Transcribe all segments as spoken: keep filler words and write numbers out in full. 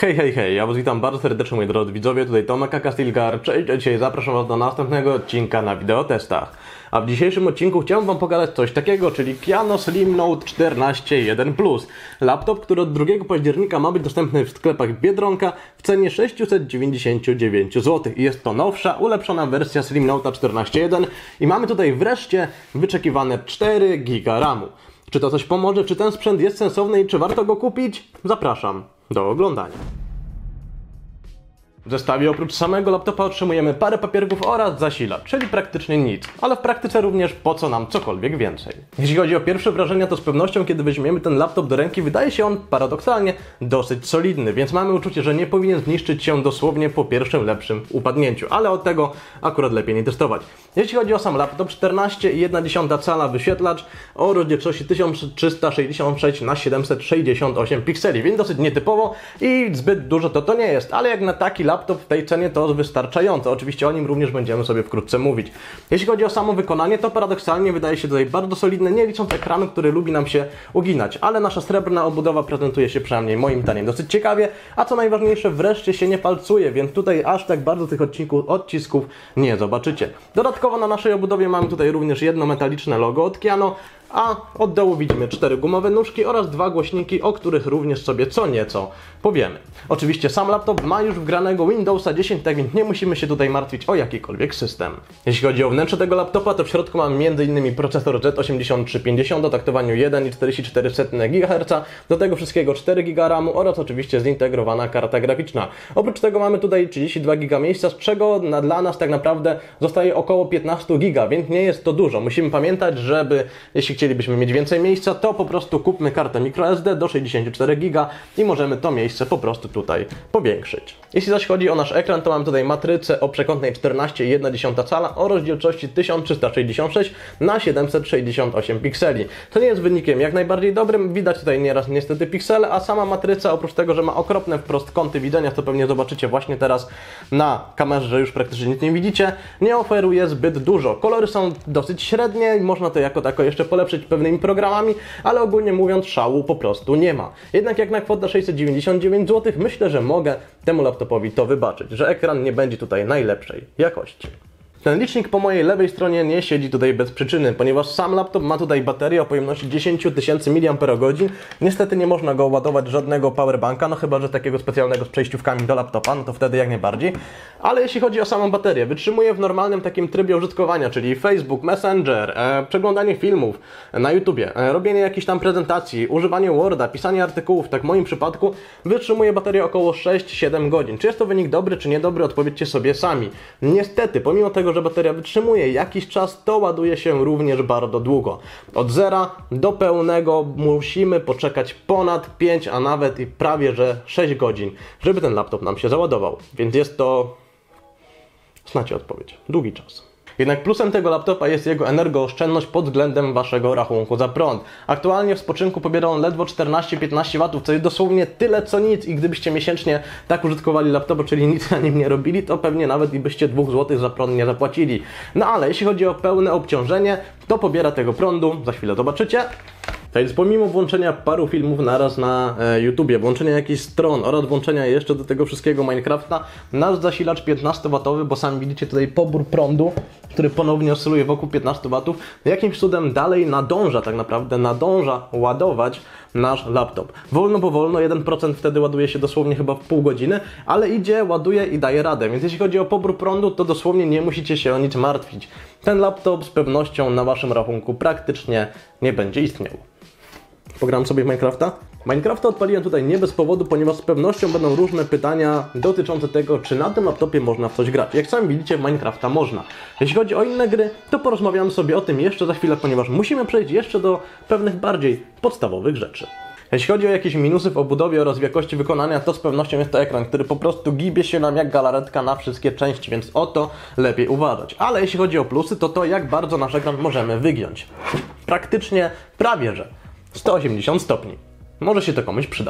Hej, hej, hej, ja was witam bardzo serdecznie, moi drodzy widzowie, tutaj Tomek aka Stilgar, cześć, a dzisiaj zapraszam was do następnego odcinka na wideotestach. A w dzisiejszym odcinku chciałem wam pokazać coś takiego, czyli Piano Slim Note czternaście jeden plus. Laptop, który od drugiego października ma być dostępny w sklepach Biedronka w cenie sześćset dziewięćdziesiąt dziewięć złotych. I jest to nowsza, ulepszona wersja Slim Note czternaście jeden i mamy tutaj wreszcie wyczekiwane cztery giga ramu. Czy to coś pomoże, czy ten sprzęt jest sensowny i czy warto go kupić? Zapraszam do oglądania. W zestawie oprócz samego laptopa otrzymujemy parę papierków oraz zasilacz, czyli praktycznie nic, ale w praktyce również po co nam cokolwiek więcej. Jeśli chodzi o pierwsze wrażenia, to z pewnością kiedy weźmiemy ten laptop do ręki, wydaje się on paradoksalnie dosyć solidny, więc mamy uczucie, że nie powinien zniszczyć się dosłownie po pierwszym lepszym upadnięciu, ale od tego akurat lepiej nie testować. Jeśli chodzi o sam laptop, czternaście i jedna dziesiąta cala wyświetlacz o rozdzielczości tysiąc trzysta sześćdziesiąt sześć na siedemset sześćdziesiąt osiem pikseli, więc dosyć nietypowo i zbyt dużo to to nie jest, ale jak na taki laptop Laptop w tej cenie to wystarczająco. Oczywiście o nim również będziemy sobie wkrótce mówić. Jeśli chodzi o samo wykonanie, to paradoksalnie wydaje się tutaj bardzo solidne, nie licząc ekranu, który lubi nam się uginać. Ale nasza srebrna obudowa prezentuje się przynajmniej moim zdaniem dosyć ciekawie, a co najważniejsze, wreszcie się nie palcuje, więc tutaj aż tak bardzo tych odcinków, odcisków nie zobaczycie. Dodatkowo na naszej obudowie mamy tutaj również jedno metaliczne logo od Piano, a od dołu widzimy cztery gumowe nóżki oraz dwa głośniki, o których również sobie co nieco powiemy. Oczywiście sam laptop ma już wgranego Windowsa dziesięć, tak więc nie musimy się tutaj martwić o jakikolwiek system. Jeśli chodzi o wnętrze tego laptopa, to w środku mamy m in procesor Z osiemdziesiąt trzy pięćdziesiąt o taktowaniu jeden przecinek czterdzieści cztery gigaherca, do tego wszystkiego cztery giga ramu oraz oczywiście zintegrowana karta graficzna. Oprócz tego mamy tutaj trzydzieści dwa giga miejsca, z czego na, dla nas tak naprawdę zostaje około piętnaście giga, więc nie jest to dużo. Musimy pamiętać, żeby jeśli chcielibyśmy mieć więcej miejsca, to po prostu kupmy kartę microSD do sześćdziesiąt cztery giga i możemy to miejsce po prostu tutaj powiększyć. Jeśli zaś chodzi o nasz ekran, to mamy tutaj matrycę o przekątnej czternaście i jedna dziesiąta cala o rozdzielczości tysiąc trzysta sześćdziesiąt sześć na siedemset sześćdziesiąt osiem pikseli. To nie jest wynikiem jak najbardziej dobrym, widać tutaj nieraz niestety piksele, a sama matryca oprócz tego, że ma okropne wprost kąty widzenia, co pewnie zobaczycie właśnie teraz na kamerze, że już praktycznie nic nie widzicie, nie oferuje zbyt dużo. Kolory są dosyć średnie i można to jako tako jeszcze polepszyć pewnymi programami, ale ogólnie mówiąc szału po prostu nie ma. Jednak jak na kwotę sześćset dziewięćdziesiąt dziewięć złotych myślę, że mogę temu laptopowi to wybaczyć, że ekran nie będzie tutaj najlepszej jakości. Ten licznik po mojej lewej stronie nie siedzi tutaj bez przyczyny, ponieważ sam laptop ma tutaj baterię o pojemności dziesięć tysięcy miliamperogodzin. Niestety nie można go ładować żadnego powerbanka, no chyba że takiego specjalnego z przejściówkami do laptopa, no to wtedy jak najbardziej. Ale jeśli chodzi o samą baterię, wytrzymuje w normalnym takim trybie użytkowania, czyli Facebook, Messenger, e, przeglądanie filmów na YouTubie, e, robienie jakichś tam prezentacji, używanie Worda, pisanie artykułów, tak w moim przypadku wytrzymuje baterię około sześć siedem godzin. Czy jest to wynik dobry, czy niedobry, odpowiedzcie sobie sami. Niestety, pomimo tego, że bateria wytrzymuje jakiś czas, to ładuje się również bardzo długo. Od zera do pełnego musimy poczekać ponad pięć, a nawet i prawie że sześć godzin, żeby ten laptop nam się załadował. Więc jest to, znacie odpowiedź, długi czas. Jednak plusem tego laptopa jest jego energooszczędność pod względem waszego rachunku za prąd. Aktualnie w spoczynku pobiera on ledwo czternaście piętnaście watów, co jest dosłownie tyle co nic i gdybyście miesięcznie tak użytkowali laptopa, czyli nic na nim nie robili, to pewnie nawet i byście dwa złote za prąd nie zapłacili. No ale jeśli chodzi o pełne obciążenie, to pobiera tego prądu, za chwilę zobaczycie. Tak więc pomimo włączenia paru filmów naraz na e, YouTubie, włączenia jakichś stron oraz włączenia jeszcze do tego wszystkiego Minecrafta, nasz zasilacz piętnastowatowy, bo sami widzicie tutaj pobór prądu, który ponownie oscyluje wokół piętnastu watów, jakimś cudem dalej nadąża tak naprawdę, nadąża ładować nasz laptop. Wolno, powolno, jeden procent wtedy ładuje się dosłownie chyba w pół godziny, ale idzie, ładuje i daje radę. Więc jeśli chodzi o pobór prądu, to dosłownie nie musicie się o nic martwić. Ten laptop z pewnością na waszym rachunku praktycznie nie będzie istniał. Pogram sobie w Minecrafta. Minecrafta odpaliłem tutaj nie bez powodu, ponieważ z pewnością będą różne pytania dotyczące tego, czy na tym laptopie można w coś grać. Jak sami widzicie, w Minecrafta można. Jeśli chodzi o inne gry, to porozmawiamy sobie o tym jeszcze za chwilę, ponieważ musimy przejść jeszcze do pewnych bardziej podstawowych rzeczy. Jeśli chodzi o jakieś minusy w obudowie oraz w jakości wykonania, to z pewnością jest to ekran, który po prostu gibie się nam jak galaretka na wszystkie części, więc o to lepiej uważać. Ale jeśli chodzi o plusy, to to jak bardzo nasz ekran możemy wygiąć. Praktycznie prawie że sto osiemdziesiąt stopni. Może się to komuś przyda.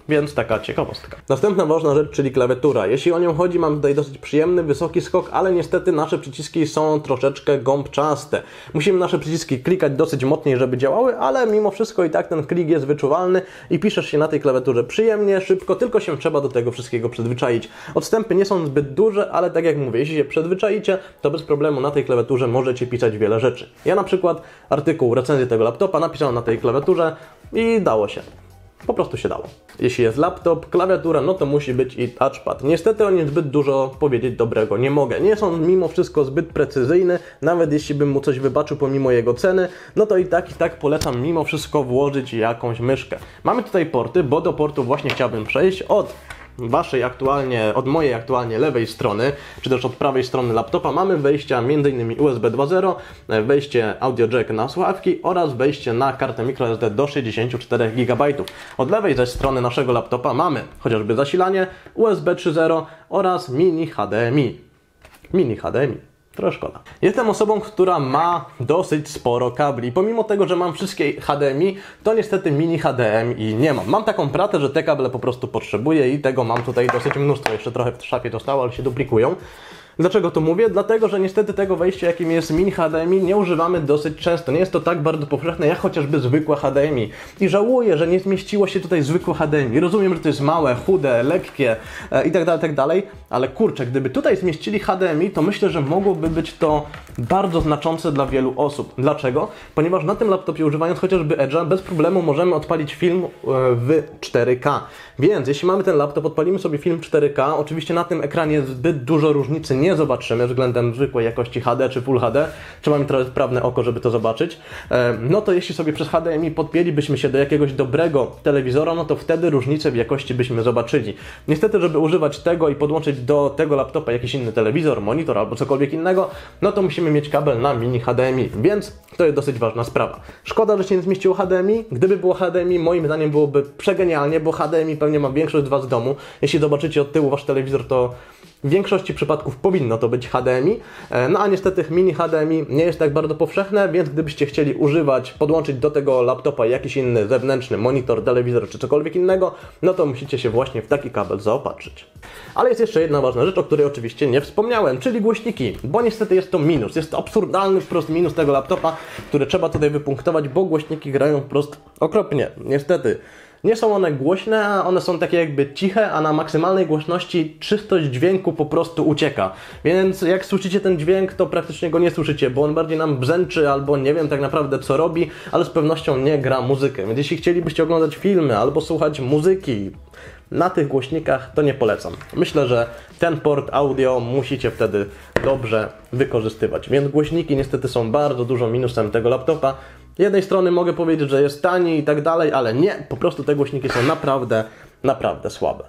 Więc taka ciekawostka. Następna ważna rzecz, czyli klawiatura. Jeśli o nią chodzi, mam tutaj dosyć przyjemny, wysoki skok, ale niestety nasze przyciski są troszeczkę gąbczaste. Musimy nasze przyciski klikać dosyć mocniej, żeby działały, ale mimo wszystko i tak ten klik jest wyczuwalny i piszesz się na tej klawiaturze przyjemnie, szybko, tylko się trzeba do tego wszystkiego przyzwyczaić. Odstępy nie są zbyt duże, ale tak jak mówię, jeśli się przyzwyczaicie, to bez problemu na tej klawiaturze możecie pisać wiele rzeczy. Ja na przykład artykuł, recenzję tego laptopa napisałem na tej klawiaturze i dało się. Po prostu się dało. Jeśli jest laptop, klawiatura, no to musi być i touchpad. Niestety o nim zbyt dużo powiedzieć dobrego nie mogę. Nie jest on mimo wszystko zbyt precyzyjny, nawet jeśli bym mu coś wybaczył pomimo jego ceny, no to i tak i tak polecam mimo wszystko włożyć jakąś myszkę. Mamy tutaj porty, bo do portu właśnie chciałbym przejść od waszej aktualnie, od mojej aktualnie lewej strony, czy też od prawej strony laptopa mamy wejścia m.in. U S B dwa zero, wejście audio jack na słuchawki oraz wejście na kartę microSD do sześćdziesięciu czterech gigabajtów. Od lewej zaś strony naszego laptopa mamy chociażby zasilanie, U S B trzy zero oraz mini H D M I. Mini H D M I. Trochę szkoda. Jestem osobą, która ma dosyć sporo kabli. Pomimo tego, że mam wszystkie H D M I, to niestety mini H D M I nie mam. Mam taką pratę, że te kable po prostu potrzebuję i tego mam tutaj dosyć mnóstwo. Jeszcze trochę w szafie zostało, ale się duplikują. Dlaczego to mówię? Dlatego, że niestety tego wejścia, jakim jest mini H D M I, nie używamy dosyć często. Nie jest to tak bardzo powszechne, jak chociażby zwykłe H D M I. I żałuję, że nie zmieściło się tutaj zwykłe H D M I. Rozumiem, że to jest małe, chude, lekkie e, i tak dalej, tak dalej, ale kurczę, gdyby tutaj zmieścili H D M I, to myślę, że mogłoby być to bardzo znaczące dla wielu osób. Dlaczego? Ponieważ na tym laptopie, używając chociażby Edge'a, bez problemu możemy odpalić film w cztery K. Więc jeśli mamy ten laptop, odpalimy sobie film cztery K, oczywiście na tym ekranie zbyt dużo różnicy nie zobaczymy względem zwykłej jakości H D czy Full H D, trzeba mieć trochę sprawne oko, żeby to zobaczyć, no to jeśli sobie przez H D M I podpięlibyśmy się do jakiegoś dobrego telewizora, no to wtedy różnicę w jakości byśmy zobaczyli. Niestety, żeby używać tego i podłączyć do tego laptopa jakiś inny telewizor, monitor albo cokolwiek innego, no to musimy mieć kabel na mini H D M I, więc to jest dosyć ważna sprawa. Szkoda, że się nie zmieściło H D M I. Gdyby było H D M I, moim zdaniem byłoby przegenialnie, bo H D M I pewnie ma większość z Was w domu. Jeśli zobaczycie od tyłu Wasz telewizor, to w większości przypadków powinno to być H D M I, no a niestety mini H D M I nie jest tak bardzo powszechne, więc gdybyście chcieli używać, podłączyć do tego laptopa jakiś inny zewnętrzny monitor, telewizor czy cokolwiek innego, no to musicie się właśnie w taki kabel zaopatrzyć. Ale jest jeszcze jedna ważna rzecz, o której oczywiście nie wspomniałem, czyli głośniki, bo niestety jest to minus, jest to absurdalny wprost minus tego laptopa, który trzeba tutaj wypunktować, bo głośniki grają wprost okropnie, niestety. Nie są one głośne, a one są takie jakby ciche, a na maksymalnej głośności czystość dźwięku po prostu ucieka. Więc jak słyszycie ten dźwięk, to praktycznie go nie słyszycie, bo on bardziej nam brzęczy albo nie wiem tak naprawdę co robi, ale z pewnością nie gra muzykę. Więc jeśli chcielibyście oglądać filmy albo słuchać muzyki na tych głośnikach, to nie polecam. Myślę, że ten port audio musicie wtedy dobrze wykorzystywać. Więc głośniki niestety są bardzo dużo minusem tego laptopa. Z jednej strony mogę powiedzieć, że jest tani i tak dalej, ale nie, po prostu te głośniki są naprawdę, naprawdę słabe.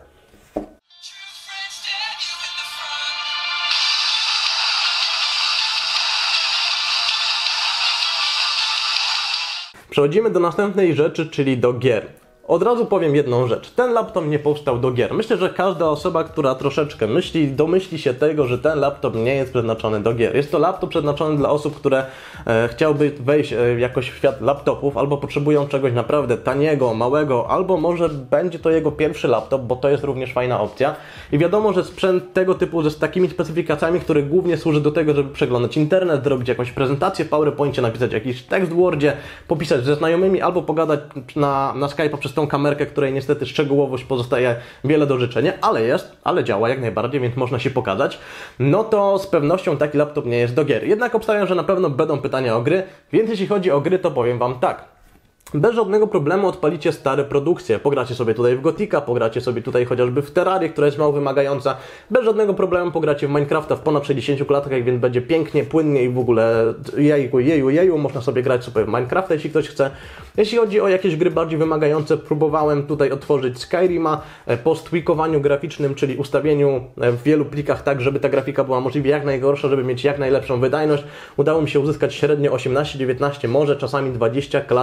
Przechodzimy do następnej rzeczy, czyli do gier. Od razu powiem jedną rzecz. Ten laptop nie powstał do gier. Myślę, że każda osoba, która troszeczkę myśli, domyśli się tego, że ten laptop nie jest przeznaczony do gier. Jest to laptop przeznaczony dla osób, które e, chciałby wejść e, jakoś w świat laptopów, albo potrzebują czegoś naprawdę taniego, małego, albo może będzie to jego pierwszy laptop, bo to jest również fajna opcja. I wiadomo, że sprzęt tego typu z takimi specyfikacjami, który głównie służy do tego, żeby przeglądać internet, zrobić jakąś prezentację w PowerPoincie, napisać jakiś tekst w Wordzie, popisać ze znajomymi, albo pogadać na, na Skype'a przez tą kamerkę, której niestety szczegółowość pozostaje wiele do życzenia, ale jest, ale działa jak najbardziej, więc można się pokazać, no to z pewnością taki laptop nie jest do gier. Jednak obstawiam, że na pewno będą pytania o gry, więc jeśli chodzi o gry, to powiem Wam tak. Bez żadnego problemu odpalicie stare produkcje. Pogracie sobie tutaj w Gotika, pogracie sobie tutaj chociażby w Terrarię, która jest mało wymagająca. Bez żadnego problemu pogracie w Minecrafta w ponad sześćdziesięciu klatkach, więc będzie pięknie, płynnie i w ogóle jeju, jeju, jeju. Można sobie grać sobie w Minecrafta, jeśli ktoś chce. Jeśli chodzi o jakieś gry bardziej wymagające, próbowałem tutaj otworzyć Skyrima po stwikowaniu graficznym, czyli ustawieniu w wielu plikach tak, żeby ta grafika była możliwie jak najgorsza, żeby mieć jak najlepszą wydajność. Udało mi się uzyskać średnio osiemnaście, dziewiętnaście, może czasami dwadzieścia klatek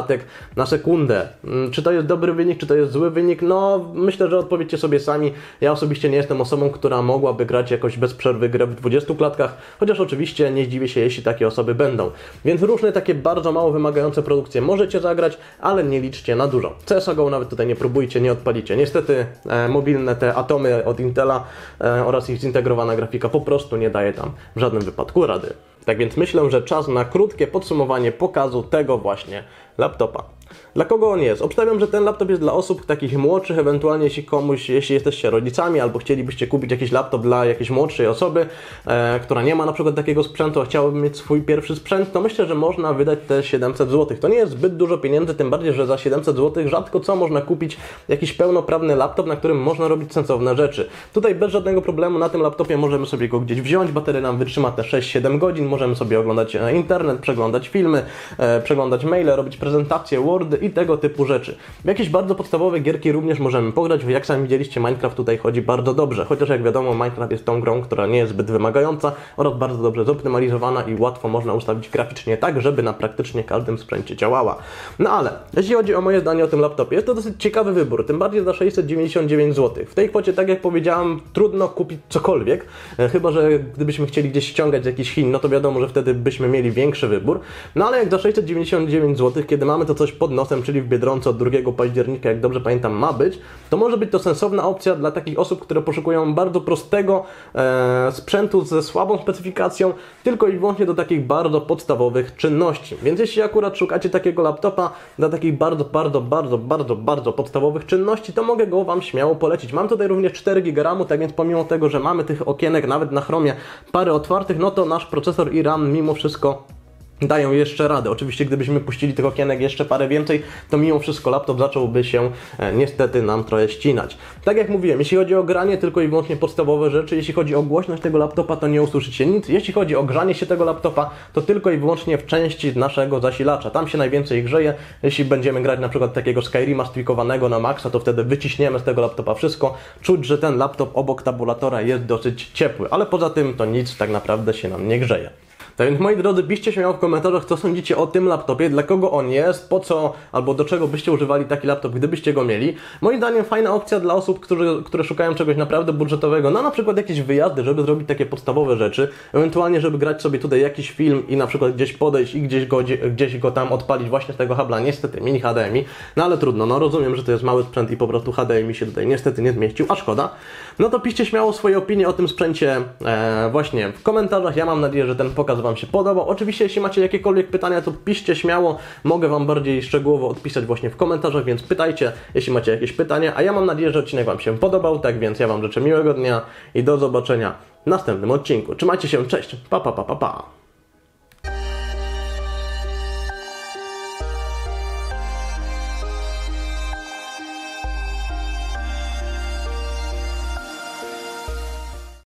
na sekundę. Czy to jest dobry wynik, czy to jest zły wynik? No, myślę, że odpowiedzcie sobie sami. Ja osobiście nie jestem osobą, która mogłaby grać jakoś bez przerwy grę w dwudziestu klatkach, chociaż oczywiście nie zdziwię się, jeśli takie osoby będą. Więc różne takie bardzo mało wymagające produkcje możecie zagrać, ale nie liczcie na dużo. C S G O nawet tutaj nie próbujcie, nie odpalicie. Niestety e, mobilne te Atomy od Intela e, oraz ich zintegrowana grafika po prostu nie daje tam w żadnym wypadku rady. Tak więc myślę, że czas na krótkie podsumowanie pokazu tego właśnie laptopa. Dla kogo on jest? Obstawiam, że ten laptop jest dla osób takich młodszych, ewentualnie jeśli komuś, jeśli jesteście rodzicami albo chcielibyście kupić jakiś laptop dla jakiejś młodszej osoby, e, która nie ma na przykład takiego sprzętu, a chciałaby mieć swój pierwszy sprzęt, to myślę, że można wydać te siedemset złotych. To nie jest zbyt dużo pieniędzy, tym bardziej, że za siedemset złotych rzadko co można kupić jakiś pełnoprawny laptop, na którym można robić sensowne rzeczy. Tutaj bez żadnego problemu na tym laptopie możemy sobie go gdzieś wziąć, bateria nam wytrzyma te sześć siedem godzin, możemy sobie oglądać internet, przeglądać filmy, e, przeglądać maile, robić prezentacje, Wordy i tego typu rzeczy. W jakieś bardzo podstawowe gierki również możemy pograć, jak sami widzieliście, Minecraft tutaj chodzi bardzo dobrze, chociaż jak wiadomo Minecraft jest tą grą, która nie jest zbyt wymagająca oraz bardzo dobrze zoptymalizowana i łatwo można ustawić graficznie tak, żeby na praktycznie każdym sprzęcie działała. No ale, jeśli chodzi o moje zdanie o tym laptopie, jest to dosyć ciekawy wybór, tym bardziej za sześćset dziewięćdziesiąt dziewięć złotych. W tej kwocie, tak jak powiedziałam, trudno kupić cokolwiek, e, chyba że gdybyśmy chcieli gdzieś ściągać z jakichś Chin, no to wiadomo, że wtedy byśmy mieli większy wybór. No ale jak za sześćset dziewięćdziesiąt dziewięć złotych, kiedy mamy to coś pod nosem, czyli w Biedronce od drugiego października, jak dobrze pamiętam, ma być, to może być to sensowna opcja dla takich osób, które poszukują bardzo prostego e, sprzętu ze słabą specyfikacją, tylko i wyłącznie do takich bardzo podstawowych czynności. Więc jeśli akurat szukacie takiego laptopa dla takich bardzo, bardzo, bardzo, bardzo, bardzo podstawowych czynności, to mogę go Wam śmiało polecić. Mam tutaj również cztery giga ramu, tak więc pomimo tego, że mamy tych okienek nawet na Chromie parę otwartych, no to nasz procesor i RAM mimo wszystko dają jeszcze radę. Oczywiście gdybyśmy puścili tych okienek jeszcze parę więcej, to mimo wszystko laptop zacząłby się e, niestety nam trochę ścinać. Tak jak mówiłem, jeśli chodzi o granie, tylko i wyłącznie podstawowe rzeczy, jeśli chodzi o głośność tego laptopa, to nie usłyszycie nic. Jeśli chodzi o grzanie się tego laptopa, to tylko i wyłącznie w części naszego zasilacza. Tam się najwięcej grzeje. Jeśli będziemy grać na przykład takiego Skyrima stwikowanego na maksa, to wtedy wyciśniemy z tego laptopa wszystko. Czuć, że ten laptop obok tabulatora jest dosyć ciepły, ale poza tym to nic tak naprawdę się nam nie grzeje. Tak więc moi drodzy, piszcie śmiało w komentarzach, co sądzicie o tym laptopie, dla kogo on jest, po co albo do czego byście używali taki laptop, gdybyście go mieli. Moim zdaniem fajna opcja dla osób, którzy, które szukają czegoś naprawdę budżetowego, no na przykład jakieś wyjazdy, żeby zrobić takie podstawowe rzeczy, ewentualnie żeby grać sobie tutaj jakiś film i na przykład gdzieś podejść i gdzieś go, gdzieś go tam odpalić właśnie z tego habla, niestety mini H D M I, no ale trudno, no rozumiem, że to jest mały sprzęt i po prostu H D M I się tutaj niestety nie zmieścił, a szkoda. No to piszcie śmiało swoje opinie o tym sprzęcie e, właśnie w komentarzach, ja mam nadzieję, że ten pokaz Wam się podobał. Oczywiście jeśli macie jakiekolwiek pytania, to piszcie śmiało, mogę Wam bardziej szczegółowo odpisać właśnie w komentarzach, więc pytajcie, jeśli macie jakieś pytania, a ja mam nadzieję, że odcinek Wam się podobał, tak więc ja Wam życzę miłego dnia i do zobaczenia w następnym odcinku. Trzymajcie się, cześć, pa pa pa pa pa.